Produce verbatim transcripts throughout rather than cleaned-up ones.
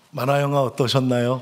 만화 영화 어떠셨나요?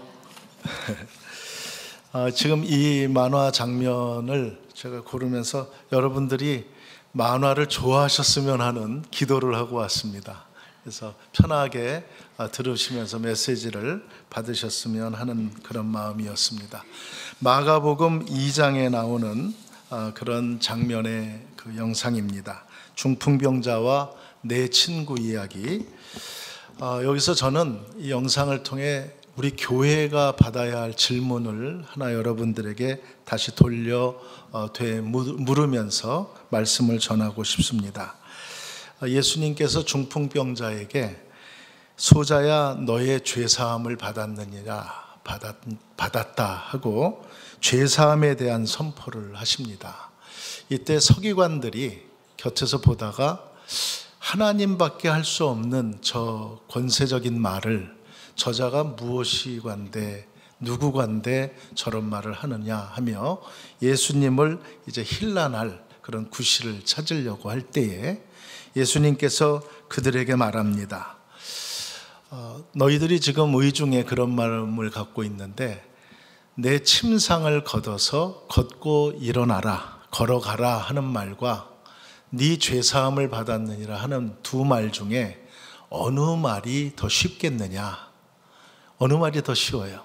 아, 지금 이 만화 장면을 제가 고르면서 여러분들이 만화를 좋아하셨으면 하는 기도를 하고 왔습니다. 그래서 편하게 들으시면서 메시지를 받으셨으면 하는 그런 마음이었습니다. 마가복음 이 장에 나오는 그런 장면의 그 영상입니다. 중풍병자와 내 친구 이야기. 어, 여기서 저는 이 영상을 통해 우리 교회가 받아야 할 질문을 하나 여러분들에게 다시 돌려 어, 되 물으면서 말씀을 전하고 싶습니다. 어, 예수님께서 중풍병자에게 소자야 너의 죄사함을 받았느니라 받았, 받았다 하고 죄사함에 대한 선포를 하십니다. 이때 서기관들이 곁에서 보다가 하나님밖에 할 수 없는 저 권세적인 말을 저자가 무엇이관데 누구관데 저런 말을 하느냐 하며 예수님을 이제 힐난할 그런 구실을 찾으려고 할 때에 예수님께서 그들에게 말합니다. 어, 너희들이 지금 의중에 그런 마음을 갖고 있는데 내 침상을 걷어서 걷고 일어나라 걸어가라 하는 말과 네 죄사함을 받았느니라 하는 두 말 중에 어느 말이 더 쉽겠느냐? 어느 말이 더 쉬워요?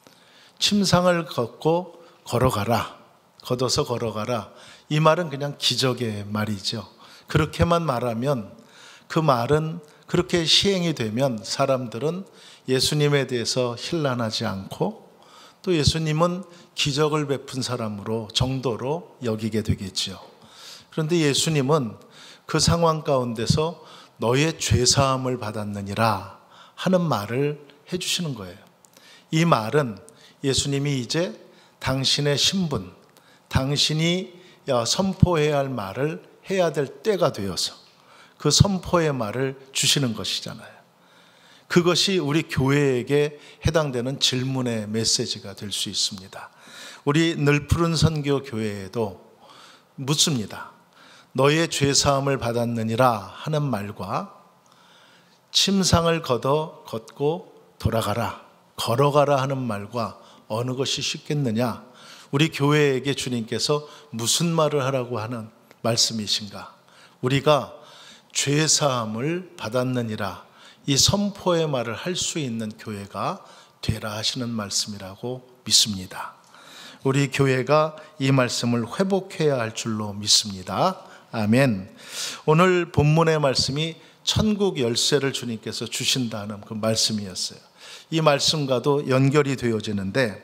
침상을 걷고 걸어가라, 걷어서 걸어가라. 이 말은 그냥 기적의 말이죠. 그렇게만 말하면 그 말은 그렇게 시행이 되면 사람들은 예수님에 대해서 힐난하지 않고 또 예수님은 기적을 베푼 사람으로 정도로 여기게 되겠죠. 그런데 예수님은 그 상황 가운데서 너의 죄사함을 받았느니라 하는 말을 해주시는 거예요. 이 말은 예수님이 이제 당신의 신분, 당신이 선포해야 할 말을 해야 될 때가 되어서 그 선포의 말을 주시는 것이잖아요. 그것이 우리 교회에게 해당되는 질문의 메시지가 될 수 있습니다. 우리 늘푸른 선교 교회에도 묻습니다. 너의 죄사함을 받았느니라 하는 말과 침상을 걷어 걷고 돌아가라, 걸어가라 하는 말과 어느 것이 쉽겠느냐? 우리 교회에게 주님께서 무슨 말을 하라고 하는 말씀이신가? 우리가 죄사함을 받았느니라 이 선포의 말을 할 수 있는 교회가 되라 하시는 말씀이라고 믿습니다. 우리 교회가 이 말씀을 회복해야 할 줄로 믿습니다. 아멘. 오늘 본문의 말씀이 천국 열쇠를 주님께서 주신다는 그 말씀이었어요. 이 말씀과도 연결이 되어지는데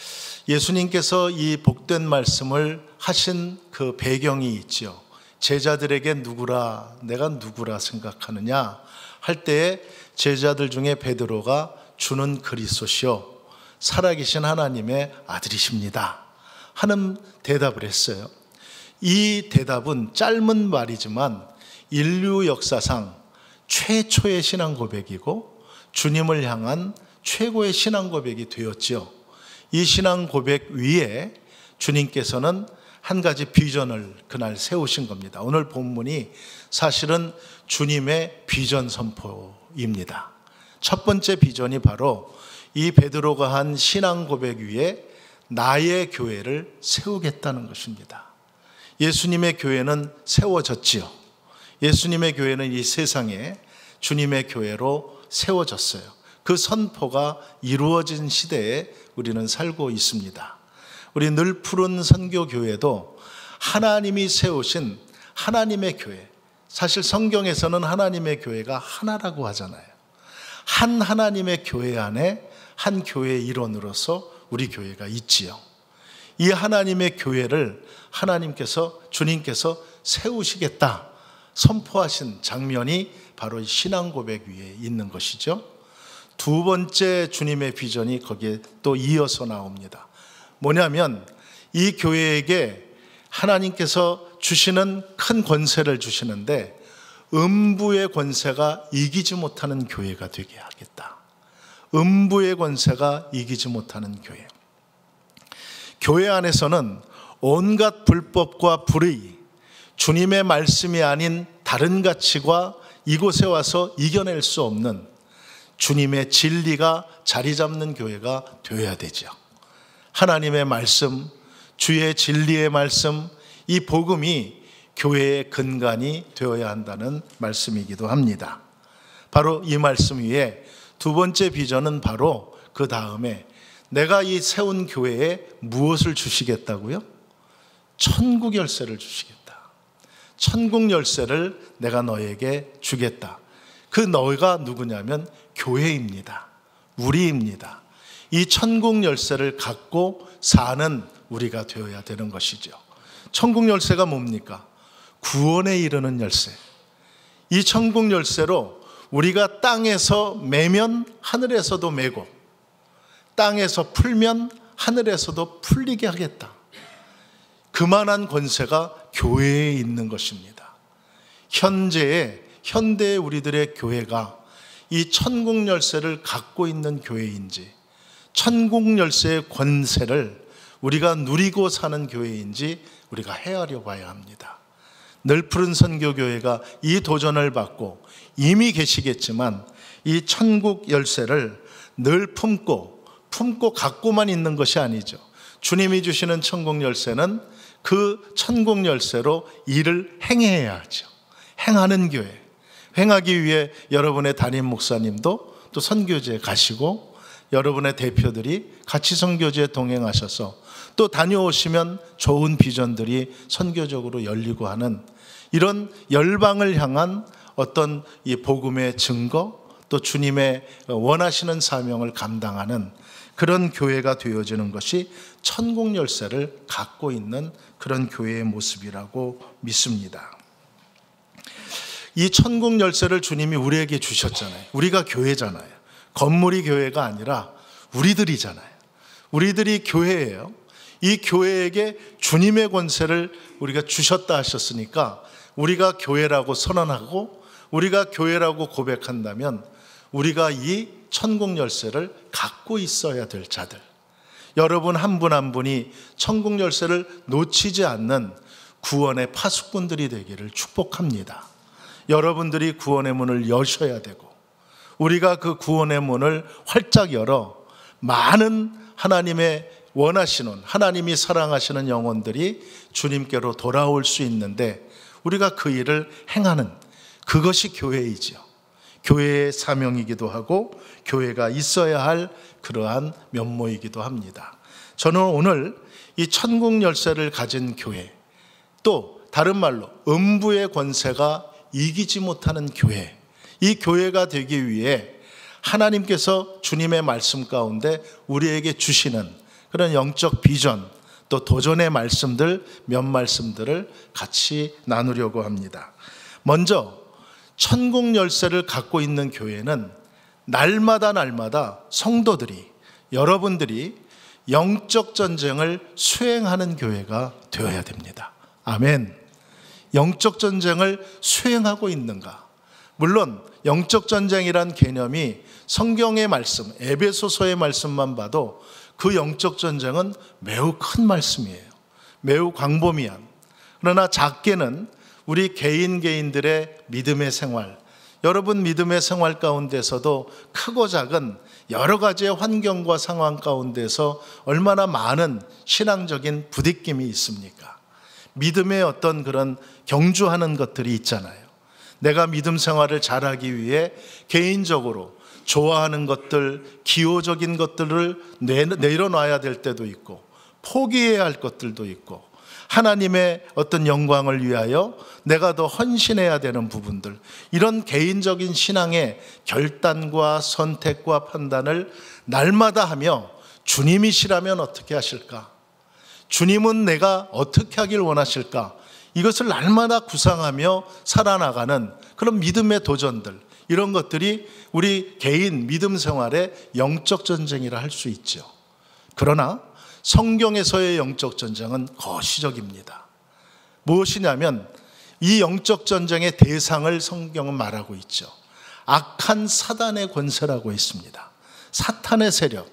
예수님께서 이 복된 말씀을 하신 그 배경이 있죠. 제자들에게 누구라, 내가 누구라 생각하느냐 할 때에 제자들 중에 베드로가 주는 그리스도시요 살아계신 하나님의 아들이십니다 하는 대답을 했어요. 이 대답은 짧은 말이지만 인류 역사상 최초의 신앙 고백이고 주님을 향한 최고의 신앙 고백이 되었지요. 이 신앙 고백 위에 주님께서는 한 가지 비전을 그날 세우신 겁니다. 오늘 본문이 사실은 주님의 비전 선포입니다. 첫 번째 비전이 바로 이 베드로가 한 신앙 고백 위에 나의 교회를 세우겠다는 것입니다. 예수님의 교회는 세워졌지요. 예수님의 교회는 이 세상에 주님의 교회로 세워졌어요. 그 선포가 이루어진 시대에 우리는 살고 있습니다. 우리 늘푸른 선교교회도 하나님이 세우신 하나님의 교회, 사실 성경에서는 하나님의 교회가 하나라고 하잖아요. 한 하나님의 교회 안에 한 교회의 일원으로서 우리 교회가 있지요. 이 하나님의 교회를 하나님께서 주님께서 세우시겠다 선포하신 장면이 바로 이 신앙 고백 위에 있는 것이죠. 두 번째 주님의 비전이 거기에 또 이어서 나옵니다. 뭐냐면 이 교회에게 하나님께서 주시는 큰 권세를 주시는데 음부의 권세가 이기지 못하는 교회가 되게 하겠다. 음부의 권세가 이기지 못하는 교회. 교회 안에서는 온갖 불법과 불의, 주님의 말씀이 아닌 다른 가치가 이곳에 와서 이겨낼 수 없는 주님의 진리가 자리 잡는 교회가 되어야 되죠. 하나님의 말씀, 주의 진리의 말씀, 이 복음이 교회의 근간이 되어야 한다는 말씀이기도 합니다. 바로 이 말씀 위에 두 번째 비전은 바로 그 다음에 내가 이 세운 교회에 무엇을 주시겠다고요? 천국 열쇠를 주시겠다. 천국 열쇠를 내가 너에게 주겠다. 그 너가 누구냐면 교회입니다. 우리입니다. 이 천국 열쇠를 갖고 사는 우리가 되어야 되는 것이죠. 천국 열쇠가 뭡니까? 구원에 이르는 열쇠. 이 천국 열쇠로 우리가 땅에서 매면 하늘에서도 매고, 땅에서 풀면 하늘에서도 풀리게 하겠다. 그만한 권세가 교회에 있는 것입니다. 현재의 현대의 우리들의 교회가 이 천국 열쇠를 갖고 있는 교회인지, 천국 열쇠의 권세를 우리가 누리고 사는 교회인지 우리가 헤아려 봐야 합니다. 늘푸른 선교교회가 이 도전을 받고 이미 계시겠지만 이 천국 열쇠를 늘 품고 품고 갖고만 있는 것이 아니죠. 주님이 주시는 천국 열쇠는 그 천국 열쇠로 일을 행해야 하죠. 행하는 교회. 행하기 위해 여러분의 담임 목사님도 또 선교지에 가시고 여러분의 대표들이 같이 선교지에 동행하셔서 또 다녀오시면 좋은 비전들이 선교적으로 열리고 하는 이런 열방을 향한 어떤 이 복음의 증거, 또 주님의 원하시는 사명을 감당하는 그런 교회가 되어지는 것이 천국 열쇠를 갖고 있는 그런 교회의 모습이라고 믿습니다. 이 천국 열쇠를 주님이 우리에게 주셨잖아요. 우리가 교회잖아요. 건물이 교회가 아니라 우리들이잖아요. 우리들이 교회예요. 이 교회에게 주님의 권세를 우리가 주셨다 하셨으니까 우리가 교회라고 선언하고 우리가 교회라고 고백한다면 우리가 이 천국 열쇠를 갖고 있어야 될 자들, 여러분 한 분 한 분이 천국 열쇠를 놓치지 않는 구원의 파수꾼들이 되기를 축복합니다. 여러분들이 구원의 문을 여셔야 되고 우리가 그 구원의 문을 활짝 열어 많은 하나님의 원하시는, 하나님이 사랑하시는 영혼들이 주님께로 돌아올 수 있는데 우리가 그 일을 행하는 그것이 교회이지요. 교회의 사명이기도 하고 교회가 있어야 할 그러한 면모이기도 합니다. 저는 오늘 이 천국 열쇠를 가진 교회, 또 다른 말로 음부의 권세가 이기지 못하는 교회, 이 교회가 되기 위해 하나님께서 주님의 말씀 가운데 우리에게 주시는 그런 영적 비전, 또 도전의 말씀들, 몇 말씀들을 같이 나누려고 합니다. 먼저 천국 열쇠를 갖고 있는 교회는 날마다 날마다 성도들이, 여러분들이 영적 전쟁을 수행하는 교회가 되어야 됩니다. 아멘. 영적 전쟁을 수행하고 있는가? 물론 영적 전쟁이란 개념이 성경의 말씀, 에베소서의 말씀만 봐도 그 영적 전쟁은 매우 큰 말씀이에요. 매우 광범위한. 그러나 작게는 우리 개인 개인들의 믿음의 생활, 여러분 믿음의 생활 가운데서도 크고 작은 여러 가지의 환경과 상황 가운데서 얼마나 많은 신앙적인 부딪힘이 있습니까? 믿음의 어떤 그런 경주하는 것들이 있잖아요. 내가 믿음 생활을 잘하기 위해 개인적으로 좋아하는 것들, 기호적인 것들을 내려놔야 될 때도 있고 포기해야 할 것들도 있고 하나님의 어떤 영광을 위하여 내가 더 헌신해야 되는 부분들, 이런 개인적인 신앙의 결단과 선택과 판단을 날마다 하며 주님이시라면 어떻게 하실까? 주님은 내가 어떻게 하길 원하실까? 이것을 날마다 구상하며 살아나가는 그런 믿음의 도전들, 이런 것들이 우리 개인 믿음 생활의 영적 전쟁이라 할 수 있죠. 그러나 성경에서의 영적 전쟁은 거시적입니다. 무엇이냐면 이 영적 전쟁의 대상을 성경은 말하고 있죠. 악한 사단의 권세라고 있습니다. 사탄의 세력.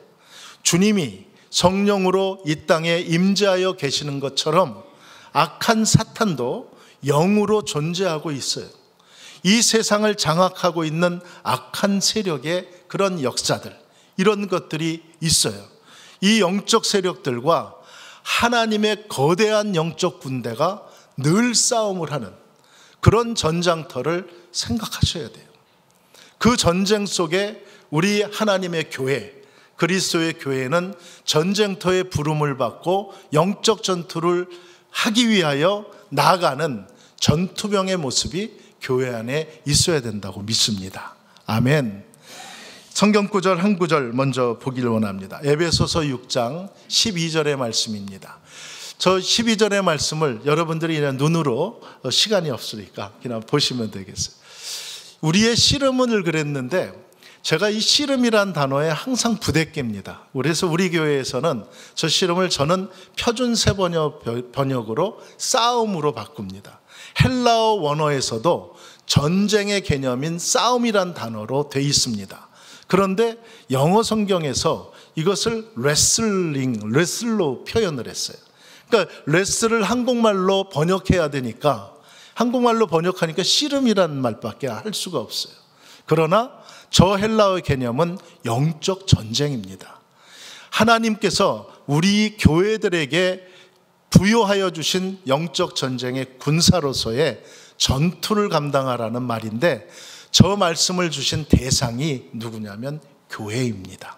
주님이 성령으로 이 땅에 임재하여 계시는 것처럼 악한 사탄도 영으로 존재하고 있어요. 이 세상을 장악하고 있는 악한 세력의 그런 역사들, 이런 것들이 있어요. 이 영적 세력들과 하나님의 거대한 영적 군대가 늘 싸움을 하는 그런 전장터를 생각하셔야 돼요. 그 전쟁 속에 우리 하나님의 교회, 그리스도의 교회는 전쟁터의 부름을 받고 영적 전투를 하기 위하여 나아가는 전투병의 모습이 교회 안에 있어야 된다고 믿습니다. 아멘. 성경 구절 한 구절 먼저 보기를 원합니다. 에베소서 육 장 십이 절의 말씀입니다. 저 십이 절의 말씀을 여러분들이 그냥 눈으로, 시간이 없으니까 그냥 보시면 되겠어요. 우리의 씨름을 그랬는데, 제가 이 씨름이란 단어에 항상 부대깹니다. 그래서 우리 교회에서는 저 씨름을 저는 표준세 번역, 번역으로 싸움으로 바꿉니다. 헬라어 원어에서도 전쟁의 개념인 싸움이란 단어로 돼 있습니다. 그런데 영어 성경에서 이것을 레슬링, 레슬로 표현을 했어요. 그러니까 레슬을 한국말로 번역해야 되니까, 한국말로 번역하니까 씨름이라는 말밖에 할 수가 없어요. 그러나 저 헬라어의 개념은 영적 전쟁입니다. 하나님께서 우리 교회들에게 부여하여 주신 영적 전쟁의 군사로서의 전투를 감당하라는 말인데, 저 말씀을 주신 대상이 누구냐면 교회입니다.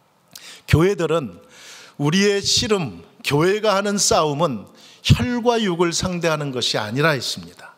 교회들은 우리의 씨름, 교회가 하는 싸움은 혈과 육을 상대하는 것이 아니라 했습니다.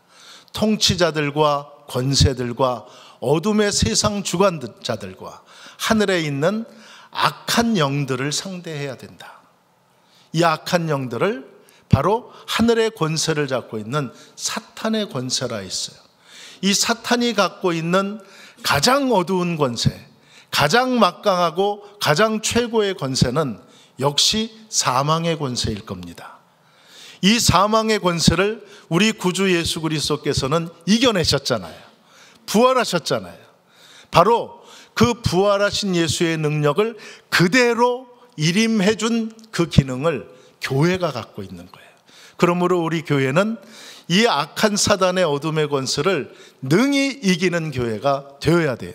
통치자들과 권세들과 어둠의 세상 주관자들과 하늘에 있는 악한 영들을 상대해야 된다. 이 악한 영들을 바로 하늘의 권세를 잡고 있는 사탄의 권세라 했어요. 이 사탄이 갖고 있는 가장 어두운 권세, 가장 막강하고 가장 최고의 권세는 역시 사망의 권세일 겁니다. 이 사망의 권세를 우리 구주 예수 그리스도께서는 이겨내셨잖아요. 부활하셨잖아요. 바로 그 부활하신 예수의 능력을 그대로 일임해 준 그 기능을 교회가 갖고 있는 거예요. 그러므로 우리 교회는 이 악한 사단의 어둠의 권세를 능히 이기는 교회가 되어야 돼요.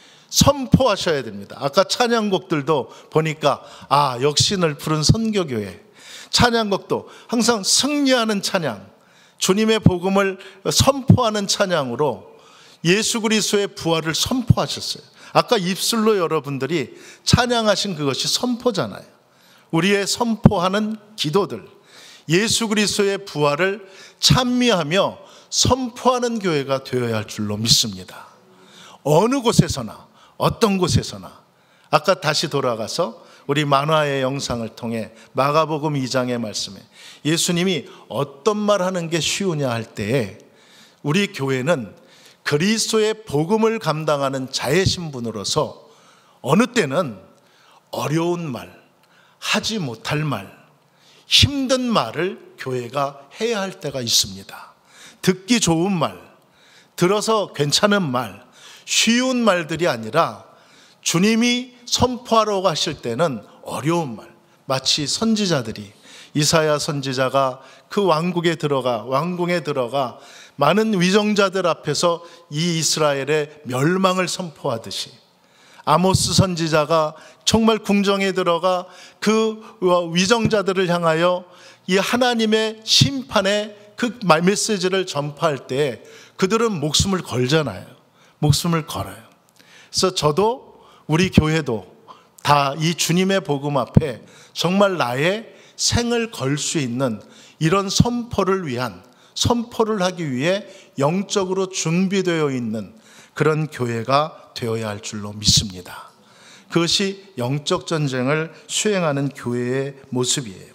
선포하셔야 됩니다. 아까 찬양곡들도 보니까 아, 역신을 푸른 선교교회. 찬양곡도 항상 승리하는 찬양, 주님의 복음을 선포하는 찬양으로 예수 그리스도의 부활을 선포하셨어요. 아까 입술로 여러분들이 찬양하신 그것이 선포잖아요. 우리의 선포하는 기도들, 예수 그리스도의 부활을 찬미하며 선포하는 교회가 되어야 할 줄로 믿습니다. 어느 곳에서나, 어떤 곳에서나. 아까 다시 돌아가서 우리 만화의 영상을 통해 마가복음 이 장의 말씀에 예수님이 어떤 말 하는 게 쉬우냐 할 때에 우리 교회는 그리스도의 복음을 감당하는 자의 신분으로서 어느 때는 어려운 말, 하지 못할 말, 힘든 말을 교회가 해야 할 때가 있습니다. 듣기 좋은 말, 들어서 괜찮은 말, 쉬운 말들이 아니라 주님이 선포하러 가실 때는 어려운 말, 마치 선지자들이, 이사야 선지자가 그 왕국에 들어가 왕궁에 들어가 많은 위정자들 앞에서 이 이스라엘의 멸망을 선포하듯이, 아모스 선지자가 정말 궁정에 들어가 그 위정자들을 향하여 이 하나님의 심판의 그 메시지를 전파할 때 그들은 목숨을 걸잖아요. 목숨을 걸어요. 그래서 저도 우리 교회도 다 이 주님의 복음 앞에 정말 나의 생을 걸 수 있는 이런 선포를 위한, 선포를 하기 위해 영적으로 준비되어 있는 그런 교회가 되어야 할 줄로 믿습니다. 그것이 영적 전쟁을 수행하는 교회의 모습이에요.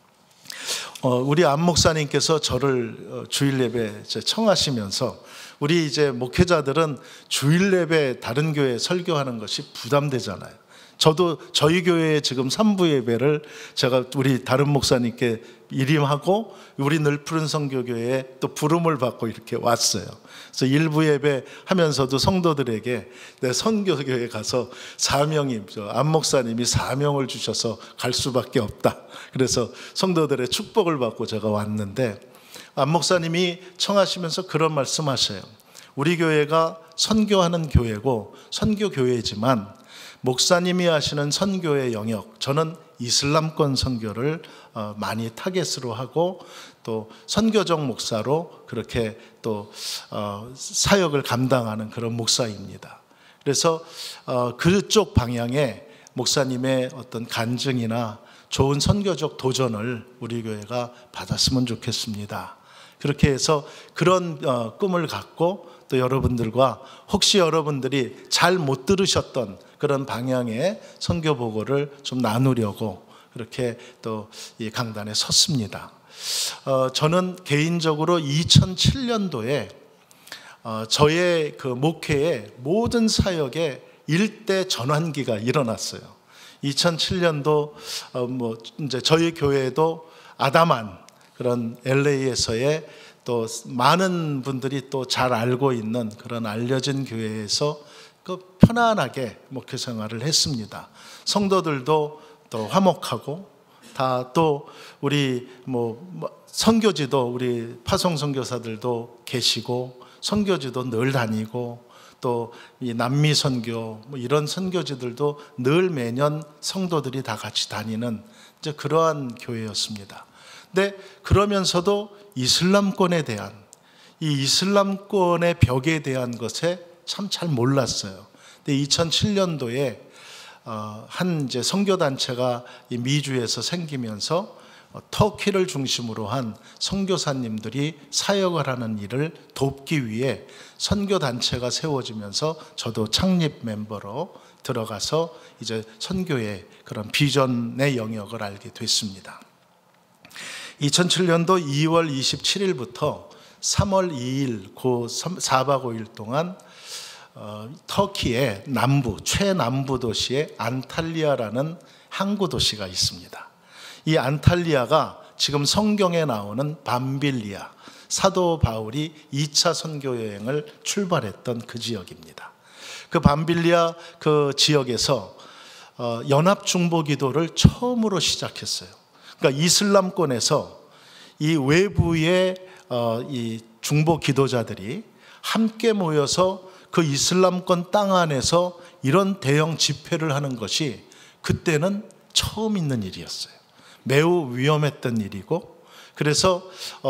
어, 우리 안 목사님께서 저를 주일 예배 청하시면서 우리 이제 목회자들은 주일 예배 다른 교회 설교하는 것이 부담되잖아요. 저도 저희 교회에 지금 삼부 예배를 제가 우리 다른 목사님께 일임하고 우리 늘 푸른 선교교회에 또 부름을 받고 이렇게 왔어요. 그래서 일부 예배 하면서도 성도들에게 내 선교교회 가서 사명이, 안 목사님이 사명을 주셔서 갈 수밖에 없다. 그래서 성도들의 축복을 받고 제가 왔는데 안 목사님이 청하시면서 그런 말씀하셔요. 우리 교회가 선교하는 교회고 선교 교회지만 목사님이 하시는 선교의 영역, 저는 이슬람권 선교를 많이 타겟으로 하고 또 선교적 목사로 그렇게 또 사역을 감당하는 그런 목사입니다. 그래서 그쪽 방향에 목사님의 어떤 간증이나 좋은 선교적 도전을 우리 교회가 받았으면 좋겠습니다. 그렇게 해서 그런 꿈을 갖고 또 여러분들과 혹시 여러분들이 잘 못 들으셨던 그런 방향의 선교 보고를 좀 나누려고 그렇게 또 이 강단에 섰습니다. 어, 저는 개인적으로 이천칠 년도에 어, 저의 그 목회의 모든 사역에 일대 전환기가 일어났어요. 이천칠 년도 어, 뭐 이제 저희 교회도 아담한 그런 엘에이에서의 또 많은 분들이 또 잘 알고 있는 그런 알려진 교회에서 그 편안하게 목회 생활을 했습니다. 성도들도 또 화목하고 다 또 우리 뭐 선교지도 우리 파송 선교사들도 계시고 선교지도 늘 다니고 또 이 남미 선교 뭐 이런 선교지들도 늘 매년 성도들이 다 같이 다니는 이제 그러한 교회였습니다. 근데 그러면서도 이슬람권에 대한 이 이슬람권의 벽에 대한 것에 참 잘 몰랐어요. 근데 이천칠 년도에 한 이제 선교 단체가 미주에서 생기면서 터키를 중심으로 한 선교사님들이 사역을 하는 일을 돕기 위해 선교 단체가 세워지면서 저도 창립 멤버로 들어가서 이제 선교의 그런 비전의 영역을 알게 됐습니다. 이천칠 년도 이월 이십칠일부터 삼월 이일 그 사 박 오 일 동안 어, 터키의 남부 최남부 도시의 안탈리아라는 항구 도시가 있습니다. 이 안탈리아가 지금 성경에 나오는 밤빌리아, 사도 바울이 이 차 선교 여행을 출발했던 그 지역입니다. 그 밤빌리아 그 지역에서 어, 연합 중보 기도를 처음으로 시작했어요. 그러니까 이슬람권에서 이 외부의 어, 이 중보 기도자들이 함께 모여서 그 이슬람권 땅 안에서 이런 대형 집회를 하는 것이 그때는 처음 있는 일이었어요. 매우 위험했던 일이고, 그래서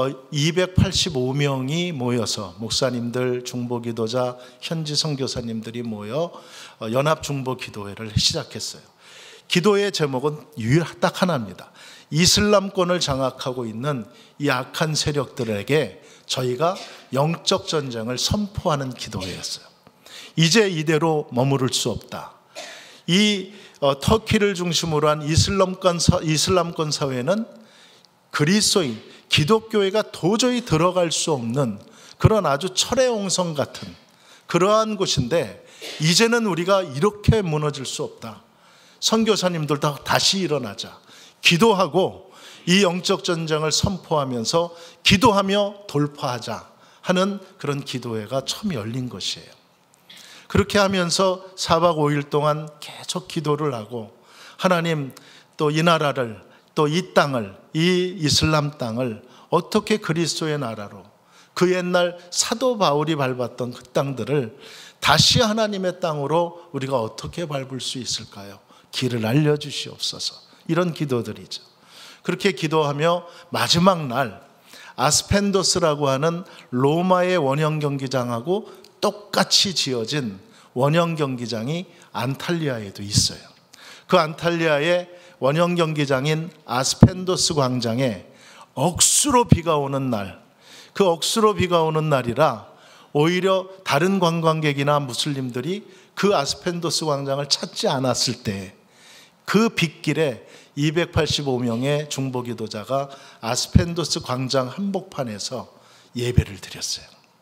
이백팔십오 명이 모여서 목사님들, 중보기도자, 현지 선교사님들이 모여 연합 중보기도회를 시작했어요. 기도의 제목은 딱 하나입니다. 이슬람권을 장악하고 있는 이 악한 세력들에게 저희가 영적 전쟁을 선포하는 기도회였어요. 이제 이대로 머무를 수 없다. 이 어, 터키를 중심으로 한 이슬람권, 사, 이슬람권 사회는 그리스도인, 기독교회가 도저히 들어갈 수 없는 그런 아주 철의 옹성 같은 그러한 곳인데 이제는 우리가 이렇게 무너질 수 없다. 선교사님들 다 다시 일어나자. 기도하고 이 영적 전쟁을 선포하면서 기도하며 돌파하자 하는 그런 기도회가 처음 열린 것이에요. 그렇게 하면서 사 박 오 일 동안 계속 기도를 하고 하나님 또 이 나라를 또 이 땅을 이 이슬람 땅을 어떻게 그리스도의 나라로 그 옛날 사도 바울이 밟았던 그 땅들을 다시 하나님의 땅으로 우리가 어떻게 밟을 수 있을까요? 길을 알려주시옵소서. 이런 기도들이죠. 그렇게 기도하며 마지막 날 아스펜도스라고 하는 로마의 원형 경기장하고 똑같이 지어진 원형 경기장이 안탈리아에도 있어요. 그 안탈리아의 원형 경기장인 아스펜도스 광장에 억수로 비가 오는 날, 그 억수로 비가 오는 날이라 오히려 다른 관광객이나 무슬림들이 그 아스펜도스 광장을 찾지 않았을 때 그 빗길에 이백팔십오 명의 중보기도자가 아스펜도스 광장 한복판에서 예배를 드렸어요.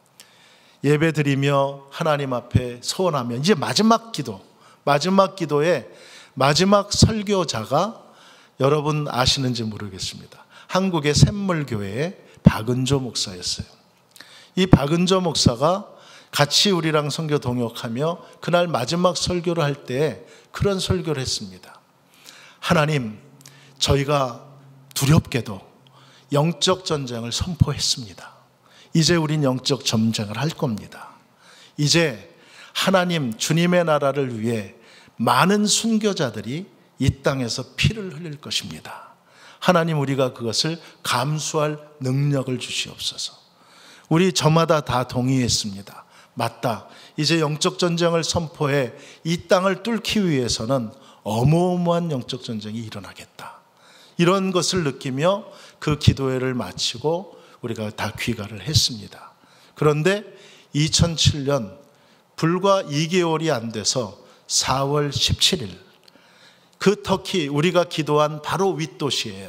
예배 드리며 하나님 앞에 소원하며 이제 마지막 기도, 마지막 기도에 마지막 설교자가 여러분 아시는지 모르겠습니다. 한국의 샘물교회의 박은조 목사였어요. 이 박은조 목사가 같이 우리랑 선교 동역하며 그날 마지막 설교를 할 때 그런 설교를 했습니다. 하나님, 저희가 두렵게도 영적 전쟁을 선포했습니다. 이제 우린 영적 전쟁을 할 겁니다. 이제 하나님 주님의 나라를 위해 많은 순교자들이 이 땅에서 피를 흘릴 것입니다. 하나님, 우리가 그것을 감수할 능력을 주시옵소서. 우리 저마다 다 동의했습니다. 맞다. 이제 영적 전쟁을 선포해 이 땅을 뚫기 위해서는 어마어마한 영적 전쟁이 일어나겠다. 이런 것을 느끼며 그 기도회를 마치고 우리가 다 귀가를 했습니다. 그런데 이천칠 년 불과 이 개월이 안 돼서 사월 십칠일, 그 터키, 우리가 기도한 바로 윗도시예요.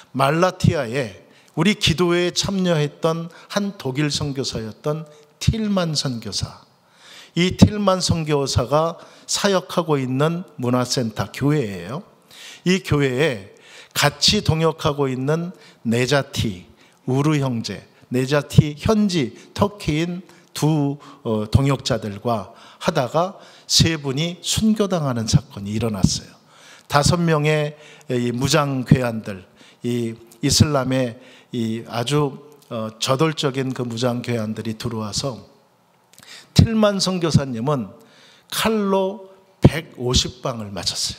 말라티아에 우리 기도회에 참여했던 한 독일 선교사였던 틸만 선교사, 이 틸만 선교사가 사역하고 있는 문화센터 교회예요. 이 교회에 같이 동역하고 있는 네자티 우르 형제, 네자티 현지 터키인 두 동역자들과 하다가 세 분이 순교당하는 사건이 일어났어요. 다섯 명의 무장 괴한들, 이 이슬람의 이 아주 저돌적인 그 무장 괴한들이 들어와서 틸만 선교사님은 칼로 백오십 방을 맞았어요.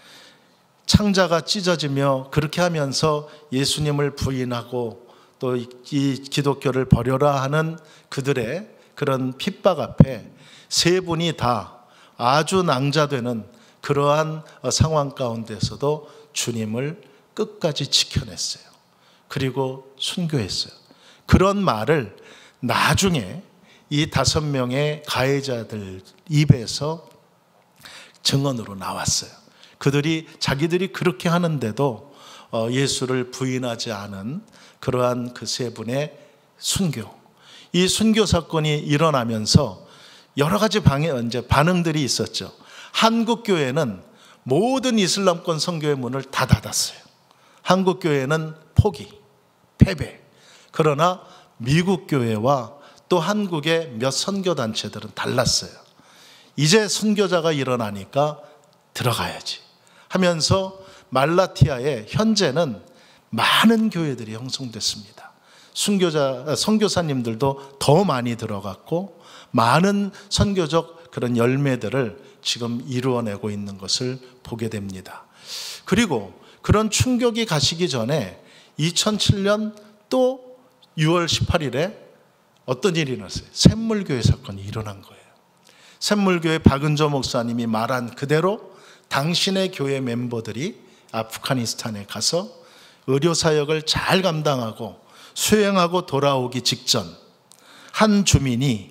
창자가 찢어지며 그렇게 하면서 예수님을 부인하고 또 이 기독교를 버려라 하는 그들의 그런 핍박 앞에 세 분이 다 아주 낭자되는 그러한 상황 가운데서도 주님을 끝까지 지켜냈어요. 그리고 순교했어요. 그런 말을 나중에 이 다섯 명의 가해자들 입에서 증언으로 나왔어요. 그들이 자기들이 그렇게 하는데도 예수를 부인하지 않은 그러한 그 세 분의 순교, 이 순교 사건이 일어나면서 여러 가지 반응들이 있었죠. 한국 교회는 모든 이슬람권 선교의 문을 다 닫았어요. 한국 교회는 포기, 패배. 그러나 미국 교회와 또 한국의 몇 선교 단체들은 달랐어요. 이제 선교자가 일어나니까 들어가야지 하면서 말라티아에 현재는 많은 교회들이 형성됐습니다. 순교자, 선교사님들도 더 많이 들어갔고 많은 선교적 그런 열매들을 지금 이루어내고 있는 것을 보게 됩니다. 그리고 그런 충격이 가시기 전에 이천칠 년 또 유월 십팔일에 어떤 일이 일어났어요? 샘물교회 사건이 일어난 거예요. 샘물교회 박은조 목사님이 말한 그대로 당신의 교회 멤버들이 아프가니스탄에 가서 의료사역을 잘 감당하고 수행하고 돌아오기 직전 한 주민이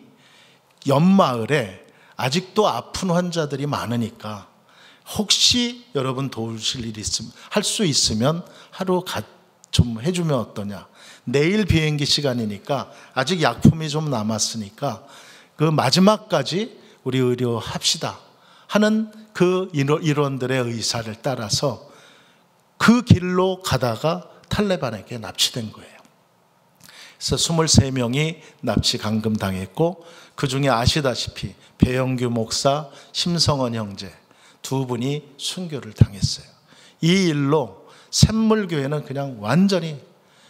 옆마을에 아직도 아픈 환자들이 많으니까 혹시 여러분 도우실 일이 있으면, 할 수 있으면 하루 가, 좀 해주면 어떠냐. 내일 비행기 시간이니까 아직 약품이 좀 남았으니까 그 마지막까지 우리 의료합시다 하는 그 일원들의 의사를 따라서 그 길로 가다가 탈레반에게 납치된 거예요. 그래서 이십삼 명이 납치 감금당했고 그 중에 아시다시피 배영규 목사, 심성원 형제 두 분이 순교를 당했어요. 이 일로 샘물교회는 그냥 완전히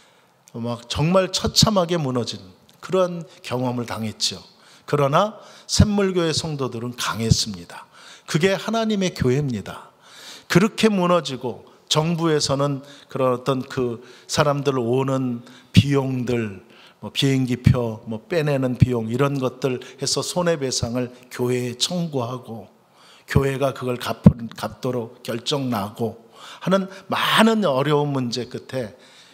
막 정말 처참하게 무너진 그런 경험을 당했죠. 그러나 샘물교회 성도들은 강했습니다. 그게 하나님의 교회입니다. 그렇게 무너지고 정부에서는 그런 어떤 그 사람들 오는 비용들, 뭐 비행기표 뭐 빼내는 비용 이런 것들 해서 손해배상을 교회에 청구하고 교회가 그걸 갚, 갚도록 결정나고 하는 많은 어려운 문제 끝에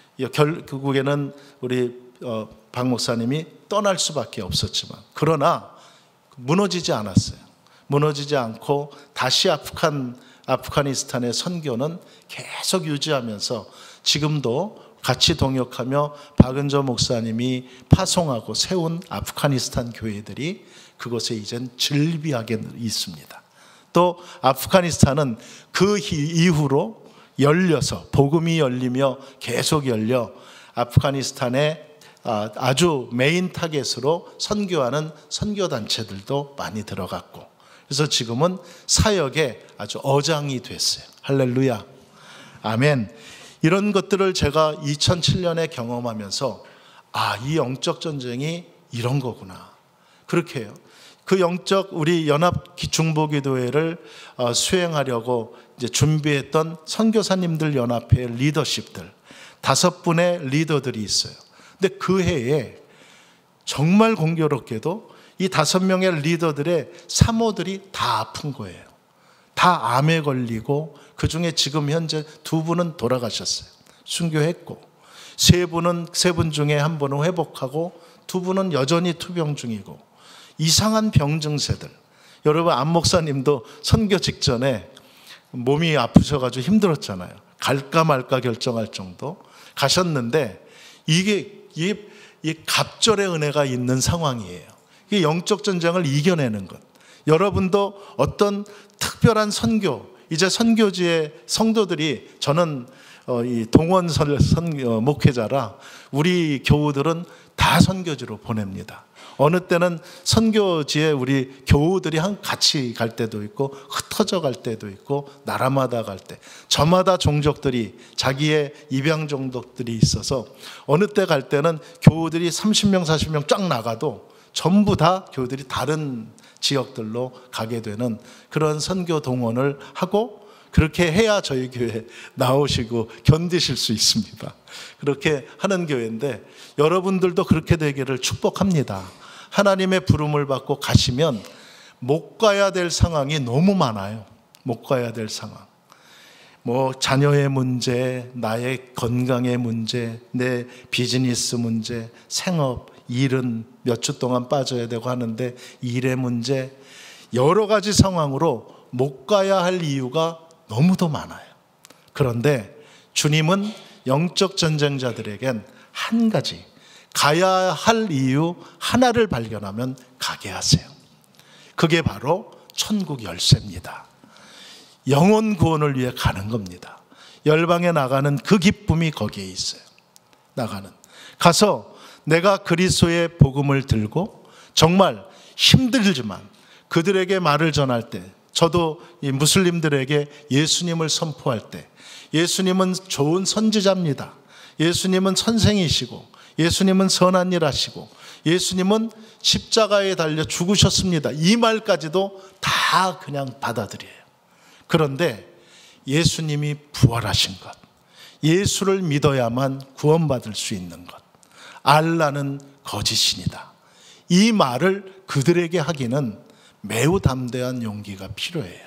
결국에는 우리 박 목사님이 떠날 수밖에 없었지만 그러나 무너지지 않았어요. 무너지지 않고 다시 아프간, 아프가니스탄의 선교는 계속 유지하면서 지금도 같이 동역하며 박은조 목사님이 파송하고 세운 아프가니스탄 교회들이 그곳에 이젠 즐비하게 있습니다. 또 아프가니스탄은 그 이후로 열려서 복음이 열리며 계속 열려 아프가니스탄의 아주 메인 타겟으로 선교하는 선교단체들도 많이 들어갔고 그래서 지금은 사역의 아주 어장이 됐어요. 할렐루야. 아멘. 이런 것들을 제가 이천칠 년에 경험하면서 아, 이 영적 전쟁이 이런 거구나. 그렇게 해요. 그 영적 우리 연합 중보기도회를 수행하려고 이제 준비했던 선교사님들 연합회 리더십들 다섯 분의 리더들이 있어요. 근데 그 해에 정말 공교롭게도 이 다섯 명의 리더들의 사모들이 다 아픈 거예요. 다 암에 걸리고 그 중에 지금 현재 두 분은 돌아가셨어요. 순교했고 세 분은 세 분 중에 한 분은 회복하고 두 분은 여전히 투병 중이고 이상한 병 증세들. 여러분 안 목사님도 선교 직전에 몸이 아프셔가지고 힘들었잖아요. 갈까 말까 결정할 정도 가셨는데 이게 이, 이 갑절의 은혜가 있는 상황이에요. 이게 영적 전쟁을 이겨내는 것. 여러분도 어떤 특별한 선교, 이제 선교지의 성도들이 저는 이 동원 선 목회자라 우리 교우들은 다 선교지로 보냅니다. 어느 때는 선교지에 우리 교우들이 한 같이 갈 때도 있고 흩어져 갈 때도 있고 나라마다 갈 때 저마다 종족들이 자기의 입양 종족들이 있어서 어느 때 갈 때는 교우들이 삼십 명 사십 명 쫙 나가도 전부 다 교우들이 다른 지역들로 가게 되는 그런 선교 동원을 하고 그렇게 해야 저희 교회 나오시고 견디실 수 있습니다. 그렇게 하는 교회인데 여러분들도 그렇게 되기를 축복합니다. 하나님의 부름을 받고 가시면 못 가야 될 상황이 너무 많아요. 못 가야 될 상황. 뭐 자녀의 문제, 나의 건강의 문제, 내 비즈니스 문제, 생업, 일은 몇 주 동안 빠져야 되고 하는데 일의 문제, 여러 가지 상황으로 못 가야 할 이유가 너무도 많아요. 그런데 주님은 영적 전쟁자들에겐 한 가지, 가야 할 이유 하나를 발견하면 가게 하세요. 그게 바로 천국 열쇠입니다. 영혼 구원을 위해 가는 겁니다. 열방에 나가는 그 기쁨이 거기에 있어요. 나가는. 가서 내가 그리스도의 복음을 들고 정말 힘들지만 그들에게 말을 전할 때, 저도 이 무슬림들에게 예수님을 선포할 때, 예수님은 좋은 선지자입니다. 예수님은 선생이시고 예수님은 선한 일 하시고 예수님은 십자가에 달려 죽으셨습니다. 이 말까지도 다 그냥 받아들여요. 그런데 예수님이 부활하신 것, 예수를 믿어야만 구원받을 수 있는 것, 알라는 거짓이니다. 이 말을 그들에게 하기는 매우 담대한 용기가 필요해요.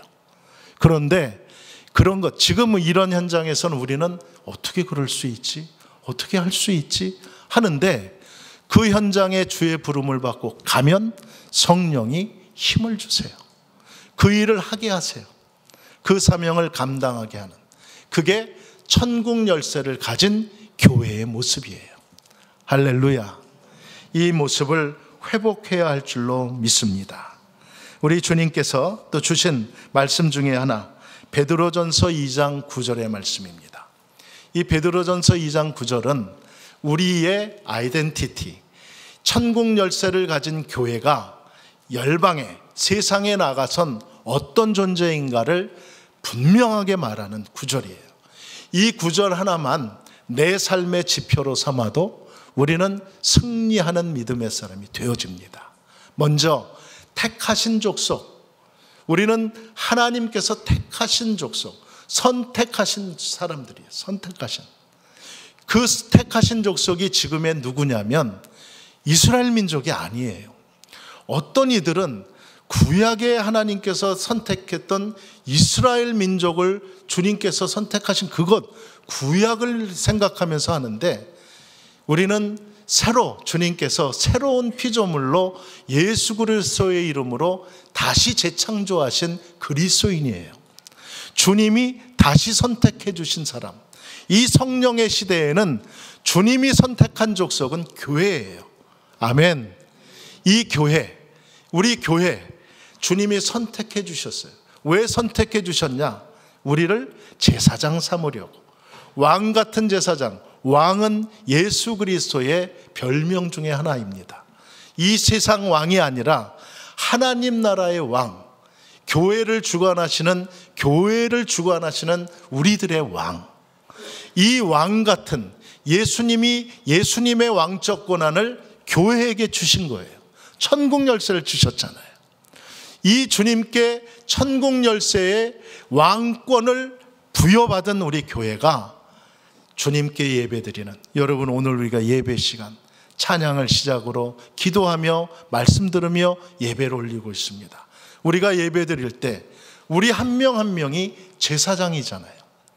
그런데 그런 것, 지금 이런 현장에서는 우리는 어떻게 그럴 수 있지? 어떻게 할 수 있지? 하는데 그 현장에 주의 부름을 받고 가면 성령이 힘을 주세요. 그 일을 하게 하세요. 그 사명을 감당하게 하는, 그게 천국 열쇠를 가진 교회의 모습이에요. 할렐루야. 이 모습을 회복해야 할 줄로 믿습니다. 우리 주님께서 또 주신 말씀 중에 하나, 베드로전서 이 장 구 절의 말씀입니다. 이 베드로전서 이 장 구 절은 우리의 아이덴티티, 천국 열쇠를 가진 교회가 열방에, 세상에 나가선 어떤 존재인가를 분명하게 말하는 구절이에요. 이 구절 하나만 내 삶의 지표로 삼아도 우리는 승리하는 믿음의 사람이 되어집니다. 먼저 택하신 족속, 우리는 하나님께서 택하신 족속, 선택하신 사람들이에요. 선택하신. 그 택하신 족속이 지금의 누구냐면 이스라엘 민족이 아니에요. 어떤 이들은 구약의 하나님께서 선택했던 이스라엘 민족을 주님께서 선택하신 그것, 구약을 생각하면서 하는데, 우리는 새로 주님께서 새로운 피조물로 예수 그리스도의 이름으로 다시 재창조하신 그리스도인이에요. 주님이 다시 선택해 주신 사람. 이 성령의 시대에는 주님이 선택한 족속은 교회예요. 아멘. 이 교회, 우리 교회 주님이 선택해 주셨어요. 왜 선택해 주셨냐? 우리를 제사장 삼으려고. 왕 같은 제사장. 왕은 예수 그리스도의 별명 중에 하나입니다. 이 세상 왕이 아니라 하나님 나라의 왕, 교회를 주관하시는, 교회를 주관하시는 우리들의 왕. 이 왕 같은 예수님이 예수님의 왕적 권한을 교회에게 주신 거예요. 천국 열쇠를 주셨잖아요. 이 주님께 천국 열쇠의 왕권을 부여받은 우리 교회가 주님께 예배드리는, 여러분 오늘 우리가 예배 시간 찬양을 시작으로 기도하며 말씀 들으며 예배를 올리고 있습니다. 우리가 예배 드릴 때 우리 한 명 한 명이 제사장이잖아요.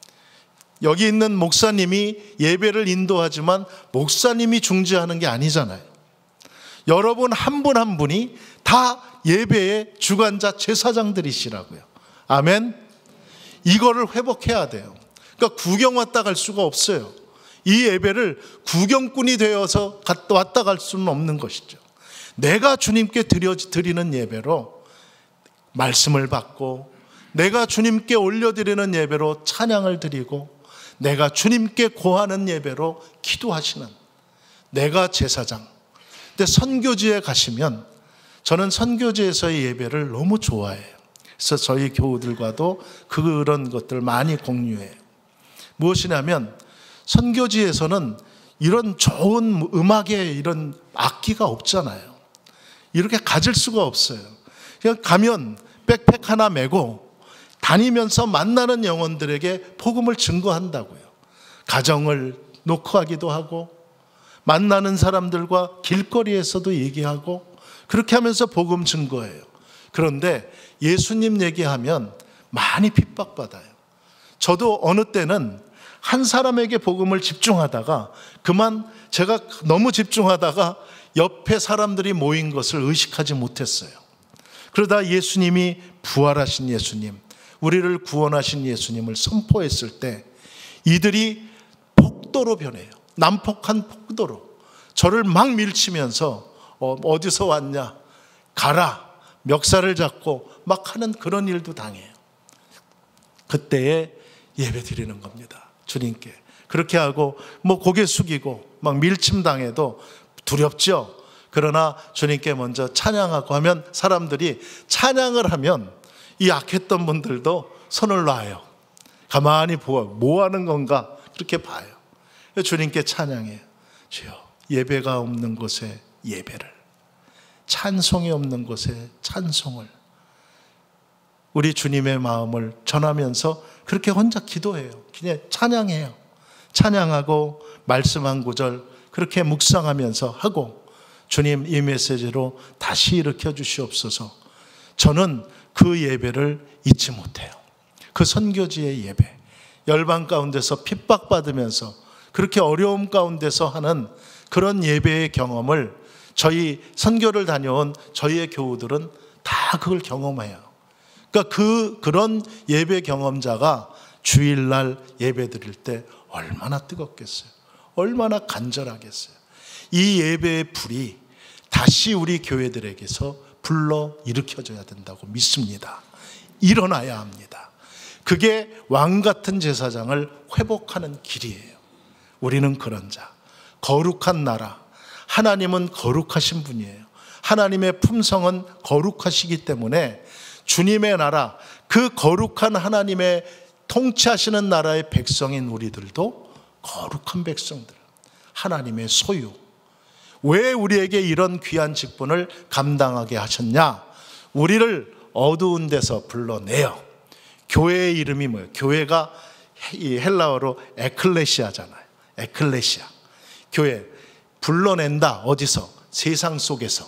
여기 있는 목사님이 예배를 인도하지만 목사님이 중재하는 게 아니잖아요. 여러분 한 분 한 분이 다 예배의 주관자 제사장들이시라고요. 아멘. 이거를 회복해야 돼요. 그러니까 구경 왔다 갈 수가 없어요. 이 예배를 구경꾼이 되어서 왔다 갈 수는 없는 것이죠. 내가 주님께 드리는 예배로 말씀을 받고, 내가 주님께 올려드리는 예배로 찬양을 드리고, 내가 주님께 고하는 예배로 기도하시는, 내가 제사장. 근데 선교지에 가시면, 저는 선교지에서의 예배를 너무 좋아해요. 그래서 저희 교우들과도 그런 것들 많이 공유해요. 무엇이냐면 선교지에서는 이런 좋은 음악의 이런 악기가 없잖아요. 이렇게 가질 수가 없어요. 그냥 가면 백팩 하나 메고 다니면서 만나는 영혼들에게 복음을 증거한다고요. 가정을 놓고 하기도 하고, 만나는 사람들과 길거리에서도 얘기하고, 그렇게 하면서 복음 증거해요. 그런데 예수님 얘기하면 많이 핍박받아요. 저도 어느 때는 한 사람에게 복음을 집중하다가 그만 제가 너무 집중하다가 옆에 사람들이 모인 것을 의식하지 못했어요. 그러다 예수님이 부활하신 예수님, 우리를 구원하신 예수님을 선포했을 때 이들이 폭도로 변해요. 난폭한 폭도로 저를 막 밀치면서 어, 어디서 왔냐, 가라, 멱살을 잡고 막 하는 그런 일도 당해요. 그때에 예배 드리는 겁니다. 주님께. 그렇게 하고 뭐 고개 숙이고 막 밀침 당해도 두렵죠. 그러나 주님께 먼저 찬양하고 하면 사람들이 찬양을 하면 이 약했던 분들도 손을 놔요. 가만히 보아, 뭐 하는 건가 그렇게 봐요. 주님께 찬양해요. 주여, 예배가 없는 곳에 예배를, 찬송이 없는 곳에 찬송을, 우리 주님의 마음을 전하면서 그렇게 혼자 기도해요. 그냥 찬양해요. 찬양하고 말씀 한 구절 그렇게 묵상하면서 하고, 주님 이 메시지로 다시 일으켜 주시옵소서. 저는 그 예배를 잊지 못해요. 그 선교지의 예배, 열방 가운데서 핍박받으면서 그렇게 어려움 가운데서 하는 그런 예배의 경험을 저희 선교를 다녀온 저희의 교우들은 다 그걸 경험해요. 그러니까 그, 그런 예배 경험자가 주일날 예배 드릴 때 얼마나 뜨겁겠어요. 얼마나 간절하겠어요. 이 예배의 불이 다시 우리 교회들에게서 불러 일으켜져야 된다고 믿습니다. 일어나야 합니다. 그게 왕같은 제사장을 회복하는 길이에요. 우리는 그런 자, 거룩한 나라, 하나님은 거룩하신 분이에요. 하나님의 품성은 거룩하시기 때문에 주님의 나라, 그 거룩한 하나님의 통치하시는 나라의 백성인 우리들도 거룩한 백성들, 하나님의 소유. 왜 우리에게 이런 귀한 직분을 감당하게 하셨냐? 우리를 어두운 데서 불러내요. 교회의 이름이 뭐예요? 교회가 헬라어로 에클레시아잖아요. 에클레시아. 교회. 불러낸다. 어디서? 세상 속에서.